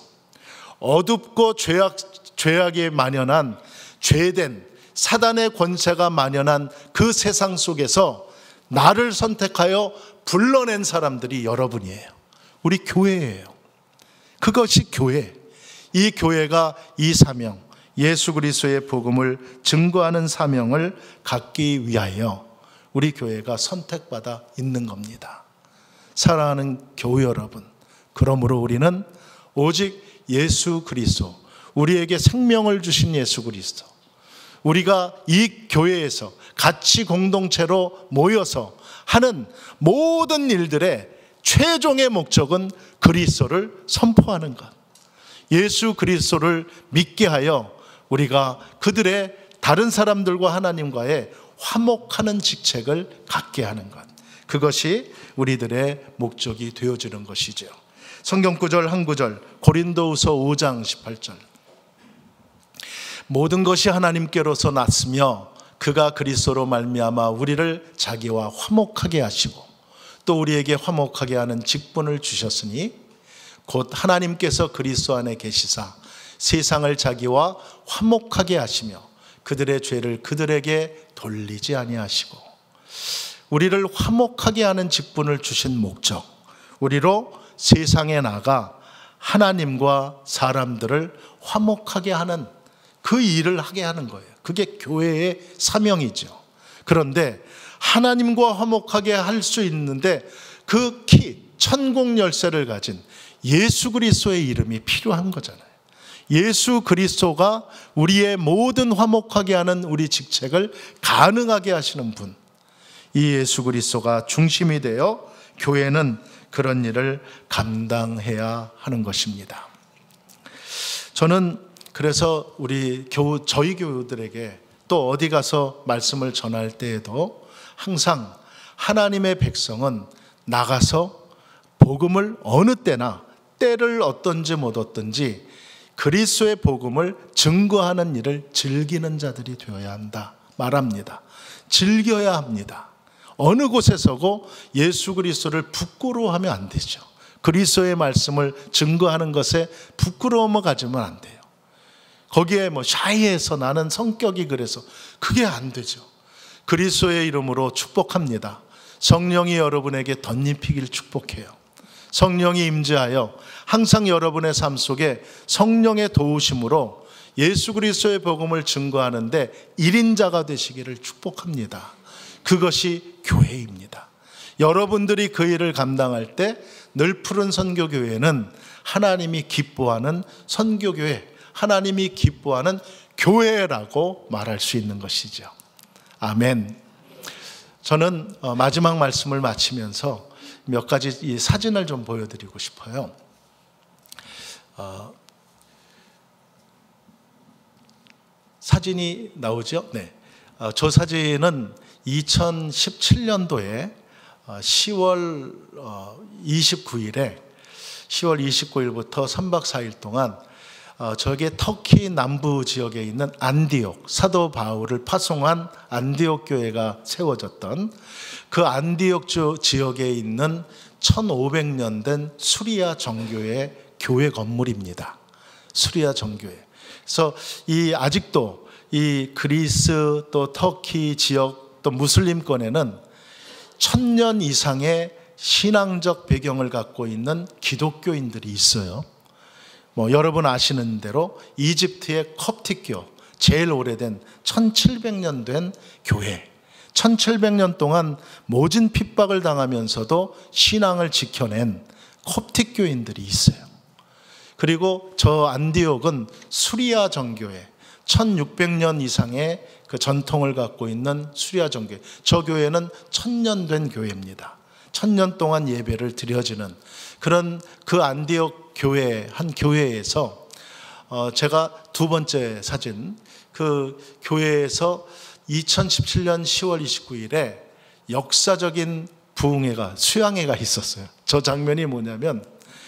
어둡고 죄악, 죄악에 만연한, 죄된 사단의 권세가 만연한 그 세상 속에서 나를 선택하여 불러낸 사람들이 여러분이에요. 우리 교회예요. 그것이 교회. 이 교회가 이 사명, 예수 그리스도의 복음을 증거하는 사명을 갖기 위하여 우리 교회가 선택받아 있는 겁니다. 사랑하는 교회 여러분, 그러므로 우리는 오직 예수 그리스도, 우리에게 생명을 주신 예수 그리스도, 우리가 이 교회에서 같이 공동체로 모여서 하는 모든 일들의 최종의 목적은 그리스도를 선포하는 것, 예수 그리스도를 믿게 하여 우리가 그들의 다른 사람들과 하나님과의 화목하는 직책을 갖게 하는 것, 그것이 우리들의 목적이 되어지는 것이죠. 성경 구절 한 구절, 고린도후서 오 장 십팔 절. 모든 것이 하나님께로서 났으며 그가 그리스도로 말미암아 우리를 자기와 화목하게 하시고 또 우리에게 화목하게 하는 직분을 주셨으니 곧 하나님께서 그리스도 안에 계시사 세상을 자기와 화목하게 하시며 그들의 죄를 그들에게 돌리지 아니하시고 우리를 화목하게 하는 직분을 주신 목적, 우리로 세상에 나가 하나님과 사람들을 화목하게 하는 그 일을 하게 하는 거예요. 그게 교회의 사명이죠. 그런데 하나님과 화목하게 할 수 있는데 그 키, 천국 열쇠를 가진 예수 그리스도의 이름이 필요한 거잖아요. 예수 그리스도가 우리의 모든 화목하게 하는 우리 직책을 가능하게 하시는 분, 이 예수 그리스도가 중심이 되어 교회는 그런 일을 감당해야 하는 것입니다. 저는 그래서 우리 교우, 저희 교우들에게 또 어디 가서 말씀을 전할 때에도 항상 하나님의 백성은 나가서 복음을 어느 때나 때를 얻든지 못 얻든지 그리스도의 복음을 증거하는 일을 즐기는 자들이 되어야 한다 말합니다. 즐겨야 합니다. 어느 곳에 서고 예수 그리스도를 부끄러워하면 안 되죠. 그리스도의 말씀을 증거하는 것에 부끄러움을 가지면 안 돼요. 거기에 뭐 샤이해서 나는 성격이 그래서 그게 안 되죠. 그리스도의 이름으로 축복합니다. 성령이 여러분에게 덧입히길 축복해요. 성령이 임재하여 항상 여러분의 삶 속에 성령의 도우심으로 예수 그리스도의 복음을 증거하는데 일인자가 되시기를 축복합니다. 그것이 교회입니다. 여러분들이 그 일을 감당할 때 늘푸른 선교교회는 하나님이 기뻐하는 선교교회, 하나님이 기뻐하는 교회라고 말할 수 있는 것이죠. 아멘. 저는 마지막 말씀을 마치면서 몇 가지 이 사진을 좀 보여드리고 싶어요. 어, 사진이 나오죠? 네. 어, 저 사진은 이천십칠 년도에 시월 이십구일에 시월 이십구일부터 삼 박 사 일 동안 저게 터키 남부 지역에 있는 안디옥, 사도 바울을 파송한 안디옥 교회가 세워졌던 그 안디옥 지역에 있는 천오백 년 된 수리아 정교회 교회 건물입니다. 수리아 정교회. 그래서 이 아직도 이 그리스 또 터키 지역 또 무슬림권에는 천년 이상의 신앙적 배경을 갖고 있는 기독교인들이 있어요. 뭐 여러분 아시는 대로 이집트의 콥틱교, 제일 오래된 천칠백 년 된 교회, 천칠백 년 동안 모진 핍박을 당하면서도 신앙을 지켜낸 콥틱교인들이 있어요. 그리고 저 안디옥은 수리아 정교회, 천육백 년 이상의 그 전통을 갖고 있는 수리아 정교회, 저 교회는 천년 된 교회입니다. 천년 동안 예배를 드려지는 그런 그 안디옥 교회, 한 교회에서 어 제가 두 번째 사진, 그 교회에서 이천십칠 년 시월 이십구일에 역사적인 부흥회가, 수양회가 있었어요. 저 장면이 뭐냐면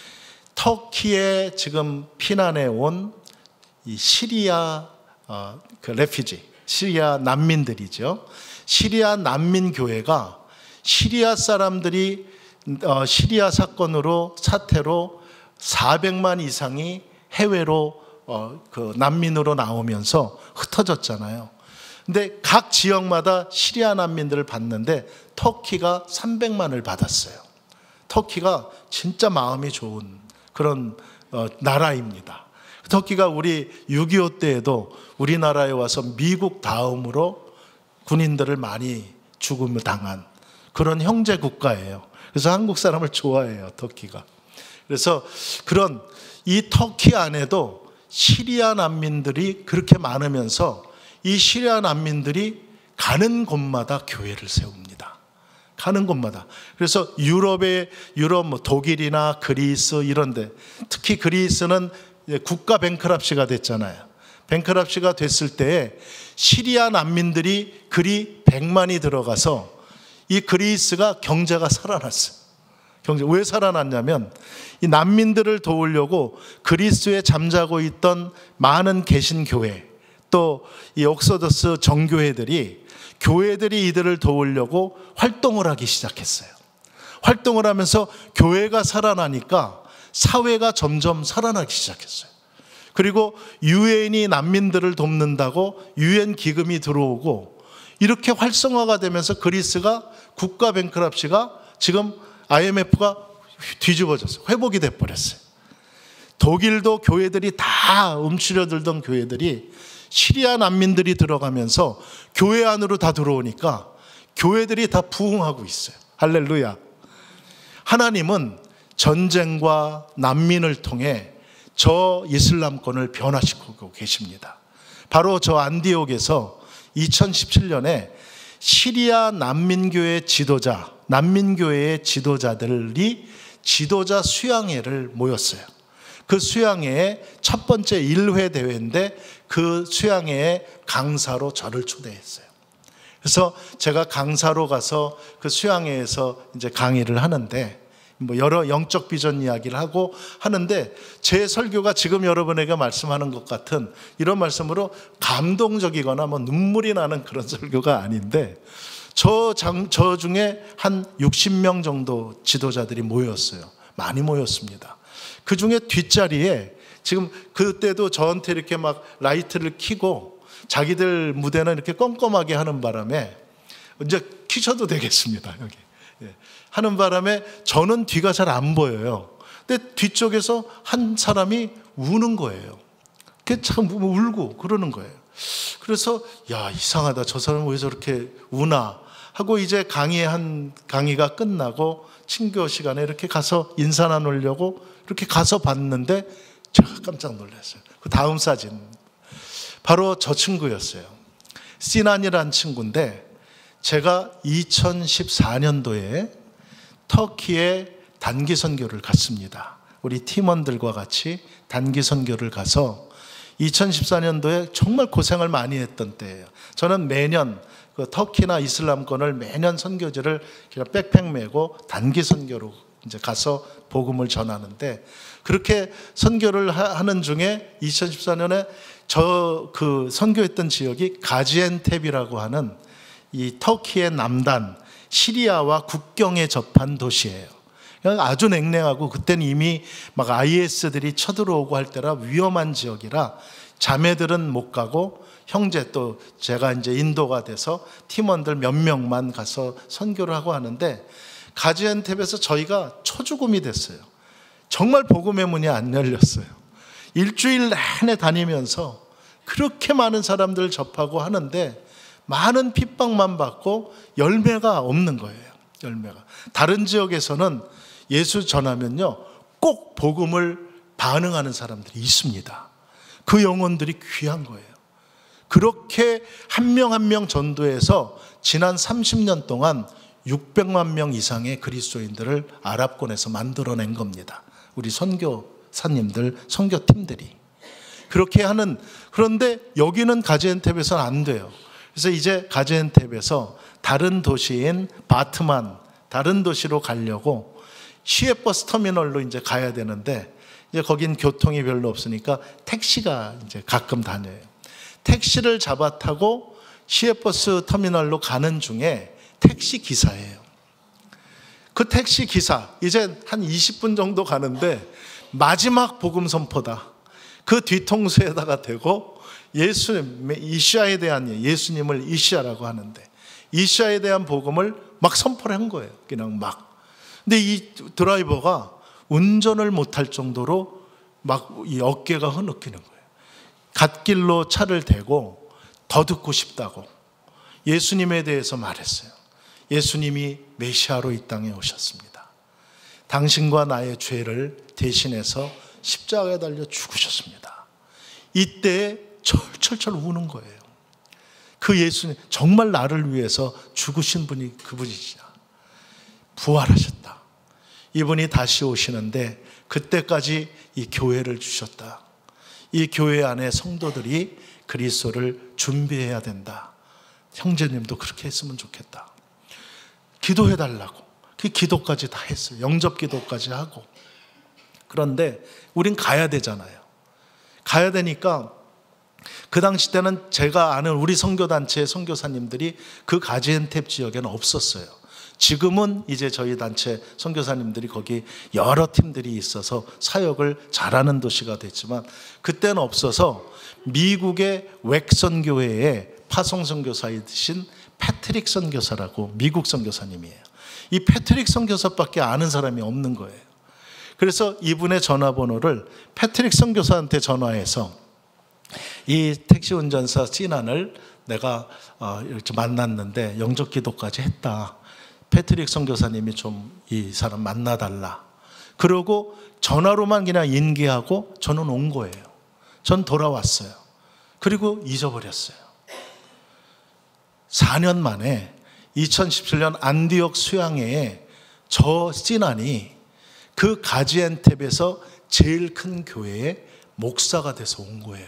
터키에 지금 피난해 온 이 시리아 어, 그 레피지, 시리아 난민들이죠. 시리아 난민 교회가 시리아 사람들이 어, 시리아 사건으로 사태로 사백만 이상이 해외로 어, 그 난민으로 나오면서 흩어졌잖아요. 근데 각 지역마다 시리아 난민들을 받는데 터키가 삼백만을 받았어요. 터키가 진짜 마음이 좋은 그런 어, 나라입니다. 터키가 우리 육이오 때에도 우리나라에 와서 미국 다음으로 군인들을 많이 죽음을 당한 그런 형제 국가예요. 그래서 한국 사람을 좋아해요, 터키가. 그래서 그런 이 터키 안에도 시리아 난민들이 그렇게 많으면서 이 시리아 난민들이 가는 곳마다 교회를 세웁니다. 가는 곳마다. 그래서 유럽의 유럽 뭐 독일이나 그리스 이런데, 특히 그리스는 국가 뱅크럽시가 됐잖아요. 뱅크럽시가 됐을 때에 시리아 난민들이 그리 백만이 들어가서 이 그리스가 경제가 살아났어요. 경제 왜 살아났냐면 이 난민들을 도우려고 그리스에 잠자고 있던 많은 개신교회, 또 이 옥서더스 정교회들이 교회들이 이들을 도우려고 활동을 하기 시작했어요. 활동을 하면서 교회가 살아나니까 사회가 점점 살아나기 시작했어요. 그리고 유엔이 난민들을 돕는다고 유엔 기금이 들어오고 이렇게 활성화가 되면서 그리스가 국가 뱅크럽시가 지금 아이엠에프가 뒤집어졌어요. 회복이 돼버렸어요. 독일도 교회들이 다 움츠려들던 교회들이 시리아 난민들이 들어가면서 교회 안으로 다 들어오니까 교회들이 다 부흥하고 있어요. 할렐루야. 하나님은 전쟁과 난민을 통해 저 이슬람권을 변화시키고 계십니다. 바로 저 안디옥에서 이천십칠 년에 시리아 난민교회 지도자, 난민교회의 지도자들이 지도자 수양회를 모였어요. 그 수양회의 첫 번째 일 회 대회인데 그 수양회의 강사로 저를 초대했어요. 그래서 제가 강사로 가서 그 수양회에서 이제 강의를 하는데 뭐 여러 영적 비전 이야기를 하고 하는데 제 설교가 지금 여러분에게 말씀하는 것 같은 이런 말씀으로 감동적이거나 뭐 눈물이 나는 그런 설교가 아닌데 저, 장, 저 중에 한 육십 명 정도 지도자들이 모였어요. 많이 모였습니다. 그 중에 뒷자리에 지금 그때도 저한테 이렇게 막 라이트를 켜고 자기들 무대는 이렇게 껌껌하게 하는 바람에 이제 키셔도 되겠습니다. 여기. 예. 하는 바람에 저는 뒤가 잘 안 보여요. 근데 뒤쪽에서 한 사람이 우는 거예요. 그게 참 울고 그러는 거예요. 그래서 야 이상하다. 저 사람은 왜 저렇게 우나 하고 이제 강의한 강의가 끝나고 친교 시간에 이렇게 가서 인사 나누려고 이렇게 가서 봤는데 제가 깜짝 놀랐어요. 그 다음 사진 바로 저 친구였어요. 시난이라는 친구인데 제가 이천십사 년도에 터키에 단기 선교를 갔습니다. 우리 팀원들과 같이 단기 선교를 가서 이천십사 년도에 정말 고생을 많이 했던 때예요. 저는 매년 그 터키나 이슬람권을 매년 선교지를 그냥 백팩 메고 단기 선교로 이제 가서 복음을 전하는데 그렇게 선교를 하는 중에 이천십사 년에 저 그 선교했던 지역이 가지엔텝이라고 하는 이 터키의 남단 시리아와 국경에 접한 도시예요. 아주 냉랭하고 그때는 이미 막 아이에스들이 쳐들어오고 할 때라 위험한 지역이라 자매들은 못 가고 형제 또 제가 이제 인도가 돼서 팀원들 몇 명만 가서 선교를 하고 하는데 가지엔텝에서 저희가 초죽음이 됐어요. 정말 복음의 문이 안 열렸어요. 일주일 내내 다니면서 그렇게 많은 사람들 접하고 하는데 많은 핍박만 받고 열매가 없는 거예요. 열매가. 다른 지역에서는 예수 전하면요 꼭 복음을 반응하는 사람들이 있습니다. 그 영혼들이 귀한 거예요. 그렇게 한 명 한 명 전도해서 지난 삼십 년 동안 육백만 명 이상의 그리스도인들을 아랍권에서 만들어낸 겁니다. 우리 선교사님들, 선교팀들이 그렇게 하는. 그런데 여기는 가지엔텝에서는 안 돼요. 그래서 이제 가지엔텝에서 다른 도시인 바트만, 다른 도시로 가려고 시외버스 터미널로 이제 가야 되는데 이제 거긴 교통이 별로 없으니까 택시가 이제 가끔 다녀요. 택시를 잡아 타고 시외버스 터미널로 가는 중에 택시 기사예요. 그 택시 기사 이제 한 이십 분 정도 가는데 마지막 복음 선포다. 그 뒤통수에다가 대고 예수님, 이시아에 대한 예수님을 이시아라고 하는데 이시아에 대한 복음을 막 선포를 한 거예요. 그냥 막. 근데 이 드라이버가 운전을 못할 정도로 막 이 어깨가 흐느끼는 거예요. 갓길로 차를 대고 더 듣고 싶다고 예수님에 대해서 말했어요. 예수님이 메시아로 이 땅에 오셨습니다. 당신과 나의 죄를 대신해서 십자가에 달려 죽으셨습니다. 이때 철철철 우는 거예요. 그 예수님 정말 나를 위해서 죽으신 분이 그분이시냐. 부활하셨다. 이분이 다시 오시는데 그때까지 이 교회를 주셨다. 이 교회 안에 성도들이 그리스도를 준비해야 된다. 형제님도 그렇게 했으면 좋겠다. 기도해달라고. 그 기도까지 다 했어요. 영접 기도까지 하고. 그런데 우린 가야 되잖아요. 가야 되니까 그 당시 때는 제가 아는 우리 선교단체의 선교사님들이 그 가지엔텝 지역에는 없었어요. 지금은 이제 저희 단체 선교사님들이 거기 여러 팀들이 있어서 사역을 잘하는 도시가 됐지만 그때는 없어서 미국의 웩선 교회의 파송 선교사이신 패트릭 선교사라고 미국 선교사님이에요. 이 패트릭 선교사밖에 아는 사람이 없는 거예요. 그래서 이분의 전화번호를 패트릭 선교사한테 전화해서 이 택시 운전사 찐안을 내가 이렇게 만났는데 영접 기도까지 했다. 패트릭 선교사님이 좀 이 사람 만나달라. 그러고 전화로만 그냥 인계하고 저는 온 거예요. 전 돌아왔어요. 그리고 잊어버렸어요. 사 년 만에 이천십칠 년 안디옥 수양회에 저 찐안이 그 가지엔텝에서 제일 큰 교회의 목사가 돼서 온 거예요.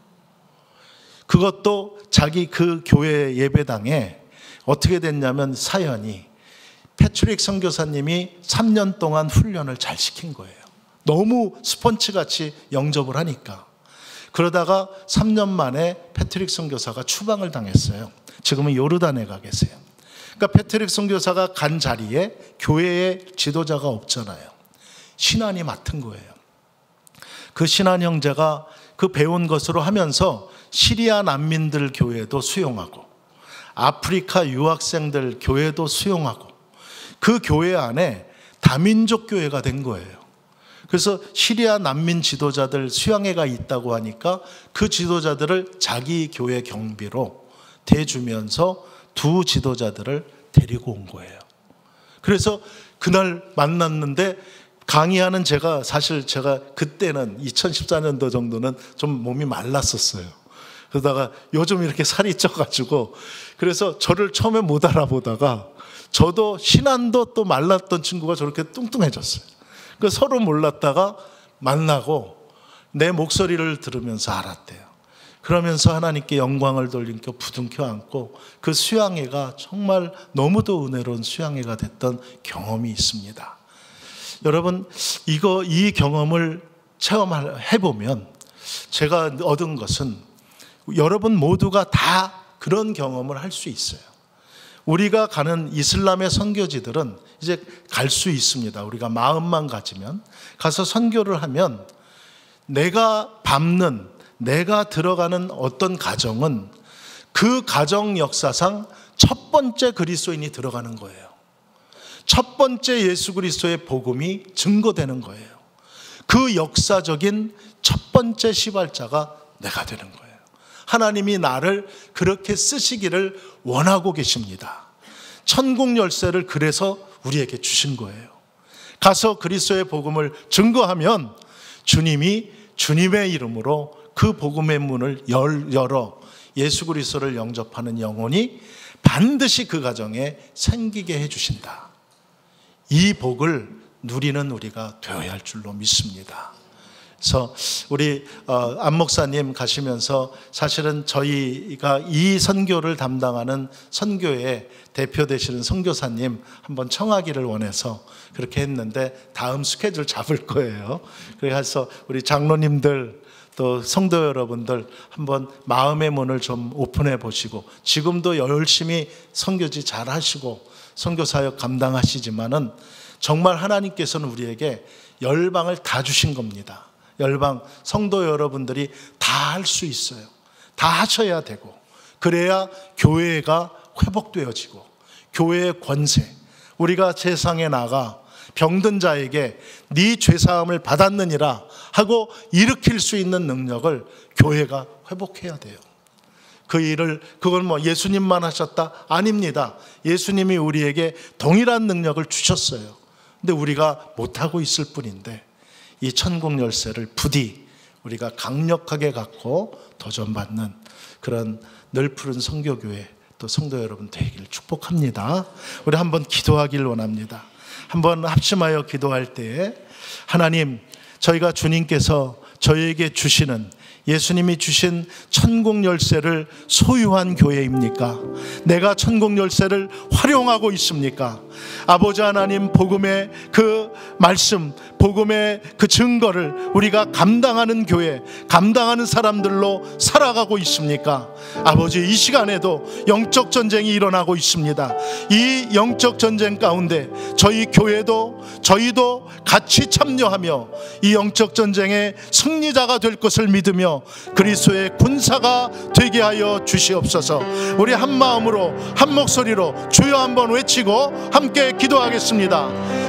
그것도 자기 그 교회 예배당에 어떻게 됐냐면 사연이 패트릭 선교사님이 삼 년 동안 훈련을 잘 시킨 거예요. 너무 스펀지같이 영접을 하니까. 그러다가 삼 년 만에 패트릭 선교사가 추방을 당했어요. 지금은 요르단에 가 계세요. 그러니까 패트릭 선교사가 간 자리에 교회의 지도자가 없잖아요. 신안이 맡은 거예요. 그 신안 형제가 그 배운 것으로 하면서 시리아 난민들 교회도 수용하고 아프리카 유학생들 교회도 수용하고 그 교회 안에 다민족 교회가 된 거예요. 그래서 시리아 난민 지도자들 수양회가 있다고 하니까 그 지도자들을 자기 교회 경비로 대주면서 두 지도자들을 데리고 온 거예요. 그래서 그날 만났는데 강의하는 제가 사실 제가 그때는 이천십사 년도 정도는 좀 몸이 말랐었어요. 그러다가 요즘 이렇게 살이 쪄가지고 그래서 저를 처음에 못 알아보다가 저도 신안도 또 말랐던 친구가 저렇게 뚱뚱해졌어요. 그 서로 몰랐다가 만나고 내 목소리를 들으면서 알았대요. 그러면서 하나님께 영광을 돌리며 부둥켜 안고 그 수양회가 정말 너무도 은혜로운 수양회가 됐던 경험이 있습니다. 여러분 이거 이 경험을 체험해 보면 제가 얻은 것은 여러분 모두가 다 그런 경험을 할 수 있어요. 우리가 가는 이슬람의 선교지들은 이제 갈 수 있습니다. 우리가 마음만 가지면 가서 선교를 하면 내가 밟는 내가 들어가는 어떤 가정은 그 가정 역사상 첫 번째 그리스도인이 들어가는 거예요. 첫 번째 예수 그리스도의 복음이 증거되는 거예요. 그 역사적인 첫 번째 시발자가 내가 되는 거예요. 하나님이 나를 그렇게 쓰시기를 원하고 계십니다. 천국 열쇠를 그래서 우리에게 주신 거예요. 가서 그리스도의 복음을 증거하면 주님이 주님의 이름으로 그 복음의 문을 열어 예수 그리스도를 영접하는 영혼이 반드시 그 가정에 생기게 해주신다. 이 복을 누리는 우리가 되어야 할 줄로 믿습니다. 그래서 우리 안 목사님 가시면서 사실은 저희가 이 선교를 담당하는 선교의 대표 되시는 선교사님 한번 청하기를 원해서 그렇게 했는데 다음 스케줄 잡을 거예요. 그래서 우리 장로님들 또 성도 여러분들 한번 마음의 문을 좀 오픈해 보시고 지금도 열심히 선교지 잘 하시고 선교사역 감당하시지만은 정말 하나님께서는 우리에게 열방을 다 주신 겁니다. 열방 성도 여러분들이 다 할 수 있어요. 다 하셔야 되고 그래야 교회가 회복되어지고 교회의 권세 우리가 세상에 나가 병든 자에게 네 죄사함을 받았느니라 하고 일으킬 수 있는 능력을 교회가 회복해야 돼요. 그 일을 그걸 뭐 예수님만 하셨다? 아닙니다. 예수님이 우리에게 동일한 능력을 주셨어요. 근데 우리가 못하고 있을 뿐인데 이 천국 열쇠를 부디 우리가 강력하게 갖고 도전받는 그런 널푸른 선교교회 또 성도 여러분 되기를 축복합니다. 우리 한번 기도하길 원합니다. 한번 합심하여 기도할 때에 하나님 저희가 주님께서 저희에게 주시는 예수님이 주신 천국 열쇠를 소유한 교회입니까? 내가 천국 열쇠를 활용하고 있습니까? 아버지 하나님, 복음의 그 말씀, 복음의 그 증거를 우리가 감당하는 교회, 감당하는 사람들로 살아가고 있습니까? 아버지, 이 시간에도 영적 전쟁이 일어나고 있습니다. 이 영적 전쟁 가운데 저희 교회도 저희도 같이 참여하며 이 영적 전쟁의 승리자가 될 것을 믿으며 그리스도의 군사가 되게 하여 주시옵소서. 우리 한 마음으로 한 목소리로 주여 한번 외치고 함께 기도하겠습니다.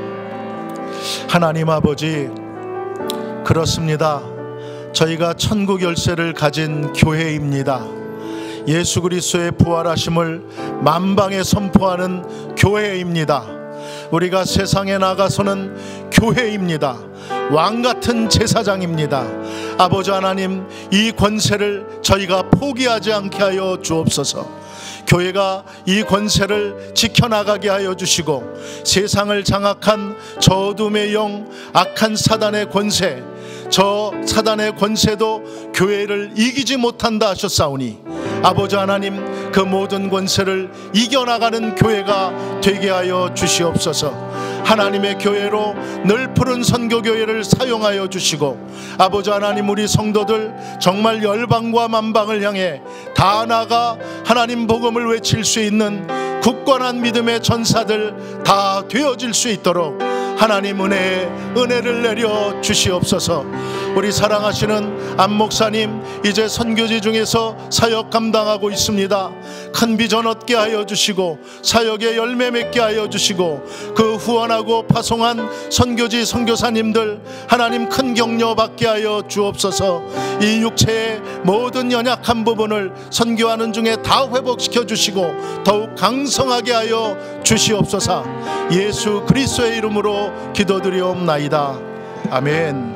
하나님 아버지, 그렇습니다. 저희가 천국 열쇠를 가진 교회입니다. 예수 그리스도의 부활하심을 만방에 선포하는 교회입니다. 우리가 세상에 나가서는 교회입니다. 왕같은 제사장입니다. 아버지 하나님, 이 권세를 저희가 포기하지 않게 하여 주옵소서. 교회가 이 권세를 지켜나가게 하여 주시고 세상을 장악한 저 어둠의 영, 악한 사단의 권세, 저 사단의 권세도 교회를 이기지 못한다 하셨사오니 아버지 하나님, 그 모든 권세를 이겨나가는 교회가 되게 하여 주시옵소서. 하나님의 교회로 늘 푸른 선교교회를 사용하여 주시고 아버지 하나님, 우리 성도들 정말 열방과 만방을 향해 다 나가 하나님 복음을 외칠 수 있는 굳건한 믿음의 전사들 다 되어질 수 있도록 하나님 은혜에 은혜를 내려 주시옵소서. 우리 사랑하시는 안 목사님, 이제 선교지 중에서 사역 감당하고 있습니다. 큰 비전 얻게 하여 주시고 사역에 열매 맺게 하여 주시고 그 후원하고 파송한 선교지 선교사님들 하나님 큰 격려 받게 하여 주옵소서. 이 육체의 모든 연약한 부분을 선교하는 중에 다 회복시켜 주시고 더욱 강성하게 하여 주시옵소서. 예수 그리스도의 이름으로 기도드리옵나이다. 아멘.